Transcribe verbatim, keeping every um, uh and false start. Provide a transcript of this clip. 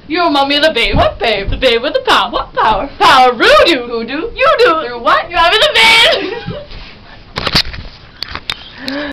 You remind me of the babe. What babe? The babe with the power. What power? Power. Voodoo. Voodoo? You do. Through what? You're having the